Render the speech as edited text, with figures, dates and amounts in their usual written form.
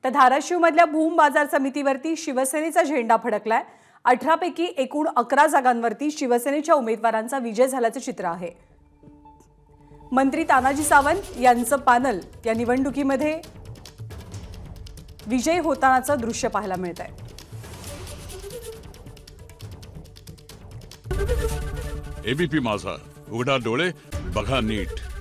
तर धाराशिवमधल्या भूम बाजार समितीवरती शिवसेनेचा झेंडा फडकलाय। 18 पैकी एकूण 11 जागांवरती शिवसेनेच्या उमेदवारांचा विजय झाल्याचं चित्र आहे। मंत्री तानाजी सावंत यांचं पॅनल या निवडणुकीमध्ये विजय होतानाचं दृश्य पाहायला मिळतंय। एबीपी माझा, उघडा डोळे बघा नीट।